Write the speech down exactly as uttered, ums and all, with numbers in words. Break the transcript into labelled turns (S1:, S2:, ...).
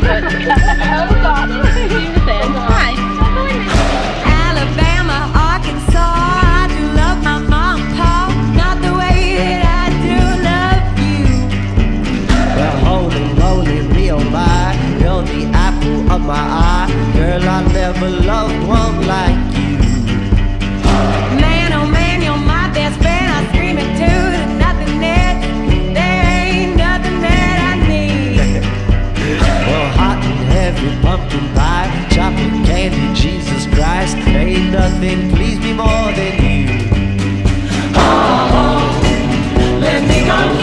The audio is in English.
S1: Oh God. Hi.
S2: Alabama, Arkansas, I do love my mom and pa, not the way that I do love you.
S3: Well, holy moly, me oh my, you're the apple of my eye. Girl, I never loved one like you.
S2: Man, oh man, you're my best friend. I scream it too, there's nothing that, there ain't nothing that I need.
S3: Well, hot and heavy pumpkin pie, chocolate candy, Jesus Christ, ain't nothing please me more than you.
S4: Oh, let me go.